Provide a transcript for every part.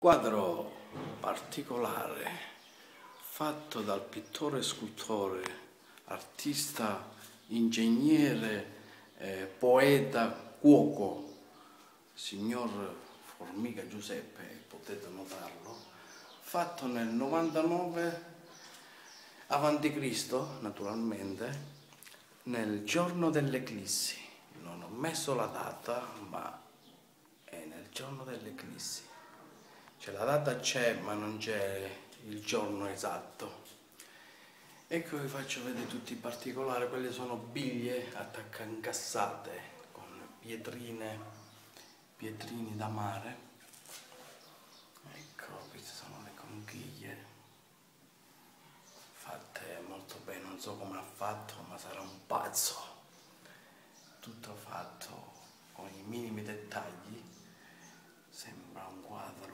Quadro particolare fatto dal pittore, scultore, artista, ingegnere, poeta, cuoco, signor Formica Giuseppe, potete notarlo, fatto nel 99 a.C., naturalmente, nel giorno dell'eclissi. Non ho messo la data, ma è nel giorno dell'eclissi. Cioè la data c'è, ma non c'è il giorno esatto. Ecco, vi faccio vedere tutti i particolari. Quelle sono biglie incassate con pietrini da mare. Ecco, queste sono le conchiglie fatte molto bene. Non so come ha fatto, ma sarà un pazzo. Tutto fatto con i minimi dettagli. Sembra un quadro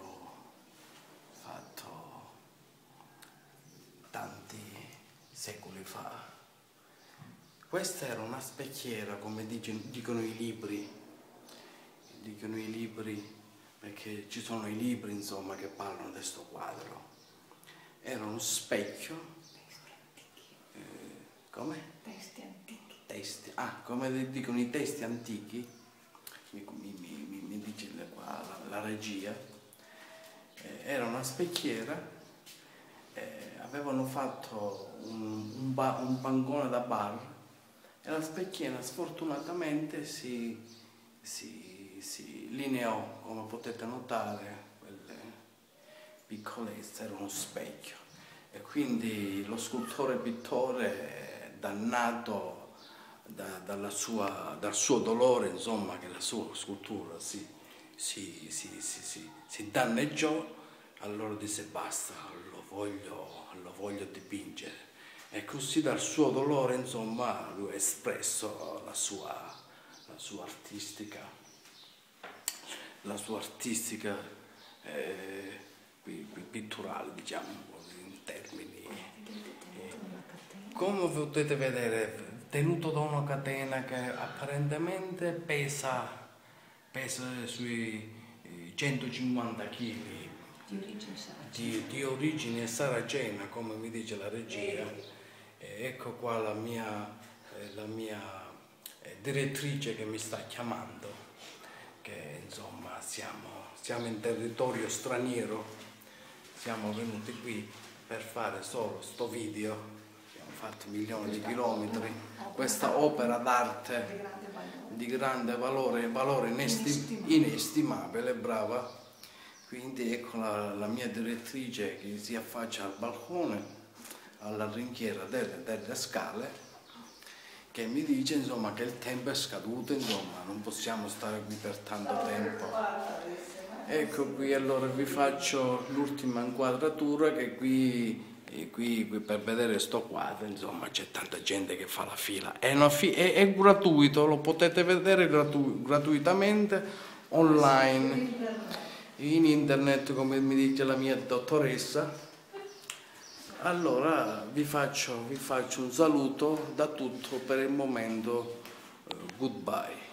fatto tanti secoli fa. Questa era una specchiera, come dicono i libri, perché ci sono i libri, insomma, che parlano di questo quadro. Era uno specchio, come? Testi antichi. Come dicono i testi antichi, mi dice qua la regia. Era una specchiera, avevano fatto un bancone da bar e la specchiera sfortunatamente si lineò, come potete notare, quelle piccolezze, era uno specchio e quindi lo scultore pittore, dannato dal suo dolore, insomma, che la sua scultura si danneggiò, allora disse basta, lo voglio dipingere. E così dal suo dolore, insomma, lui ha espresso la sua artistica pitturale, diciamo, in termini. Come potete vedere, tenuto da una catena che apparentemente pesa sui 150 kg di origine saracena, come mi dice la regia. Ecco qua la mia direttrice che mi sta chiamando, che insomma siamo in territorio straniero, siamo venuti qui per fare solo sto video, abbiamo fatto milioni di chilometri, questa opera d'arte di grande valore inestimabile, brava. Quindi ecco la mia direttrice che si affaccia al balcone, alla ringhiera delle scale, che mi dice, insomma, che il tempo è scaduto, insomma, non possiamo stare qui per tanto tempo. Ecco qui, allora vi faccio l'ultima inquadratura, che qui per vedere sto quadro, insomma, c'è tanta gente che fa la fila. È gratuito, lo potete vedere gratuitamente online, in internet, come mi dice la mia dottoressa. Allora vi faccio un saluto, da tutto per il momento, goodbye.